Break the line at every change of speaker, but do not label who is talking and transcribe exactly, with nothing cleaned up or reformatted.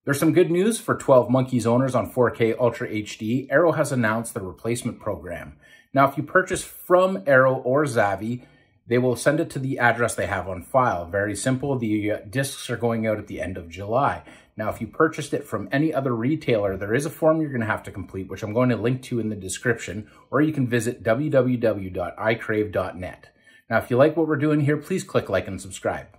There's some good news for twelve Monkeys owners on four K Ultra H D. Arrow has announced the replacement program. Now, if you purchase from Arrow or Zavvi, they will send it to the address they have on file. Very simple. The discs are going out at the end of July. Now, if you purchased it from any other retailer, there is a form you're going to have to complete, which I'm going to link to in the description, or you can visit w w w dot i crave dot net. Now, if you like what we're doing here, please click like and subscribe.